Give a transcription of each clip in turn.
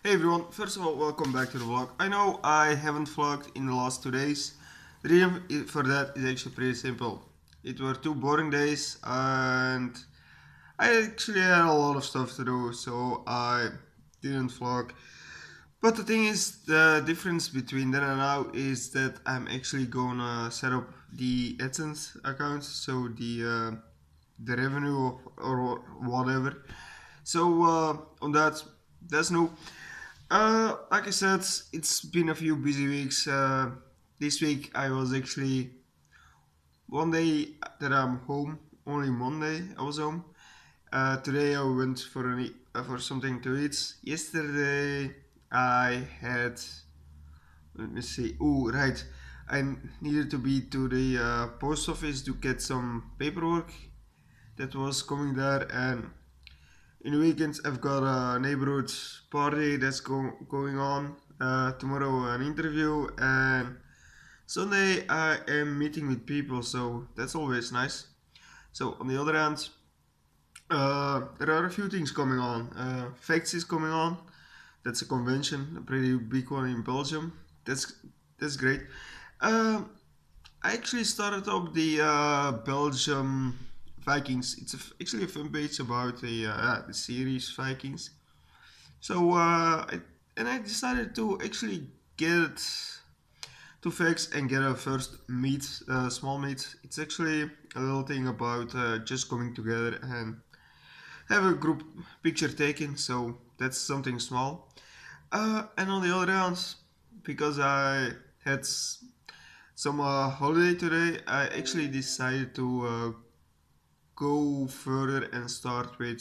Hey everyone, first of all, welcome back to the vlog. I know I haven't vlogged in the last 2 days. The reason for that is actually pretty simple. It were 2 boring days and I actually had a lot of stuff to do, so I didn't vlog. But the thing is, the difference between then and now is that I'm actually gonna set up the AdSense account, so the revenue or whatever. So on that, that's new. Like I said, it's been a few busy weeks. This week I was actually one day that I'm home. Only Monday I was home. Today I went for something to eat. Yesterday I had, let me see. Oh right, I needed to be to the post office to get some paperwork that was coming there, and in the weekends I've got a neighborhood party that's going on. Tomorrow an interview, and Sunday I am meeting with people, so that's always nice. So on the other hand, there are a few things coming on. Facts is coming on. That's a convention, a pretty big one in Belgium. That's great. Um, I actually started up the Belgium Vikings. It's actually a fan page about the series Vikings. So I decided to actually get two facts and get a first meet, small meet. It's actually a little thing about just coming together and have a group picture taken. So that's something small. And on the other hand, because I had some holiday today, I actually decided to go further and start with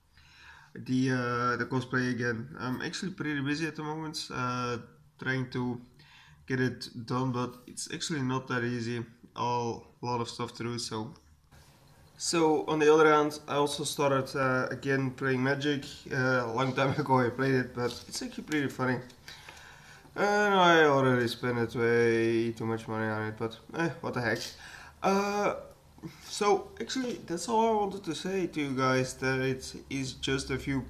the cosplay again. I'm actually pretty busy at the moment, trying to get it done, but it's actually not that easy. A lot of stuff to do. So on the other hand, I also started again playing Magic. A long time ago I played it, but it's actually pretty funny. And I already spent way too much money on it, but what the heck. Uh, so actually, that's all I wanted to say to you guys. That it is just a few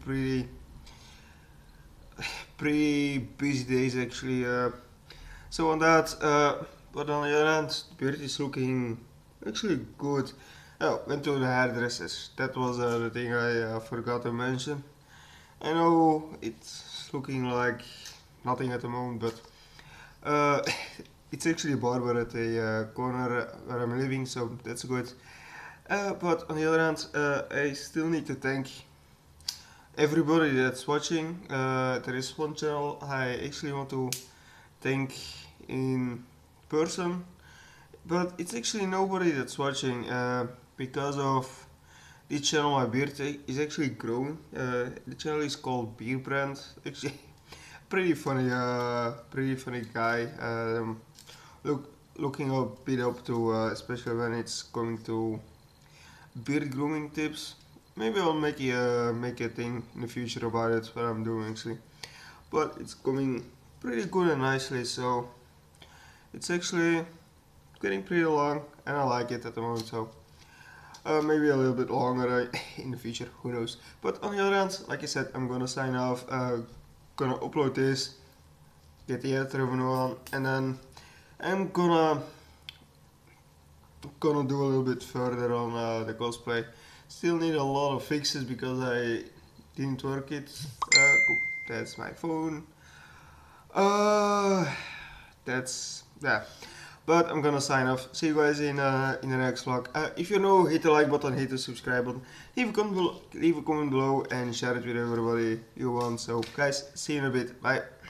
pretty busy days actually. So on that, but on the other hand, the beard is looking actually good. Oh, went to the hairdressers. That was the thing I forgot to mention. I know it's looking like nothing at the moment, but uh, it's actually a barber at the corner where I'm living, so that's good. But on the other hand, I still need to thank everybody that's watching. There is one channel I actually want to thank in person, but it's actually nobody that's watching because of this channel. My beard is actually growing. The channel is called Beer Brand. Actually, pretty funny guy. Looking a bit up to, especially when it's coming to beard grooming tips. Maybe I'll make a thing in the future about it. What I'm doing actually, but it's coming pretty good and nicely. So it's actually getting pretty long, and I like it at the moment. So maybe a little bit longer in the future. Who knows? But on the other hand, like I said, I'm gonna sign off. Gonna upload this, get the ad revenue on, and then I'm gonna do a little bit further on the cosplay. Still need a lot of fixes because I didn't work it. That's my phone. Uh, that's yeah. But I'm gonna sign off. See you guys in the next vlog. If you know, hit the like button, hit the subscribe button, leave a comment below, and share it with everybody you want. So guys, see you in a bit. Bye.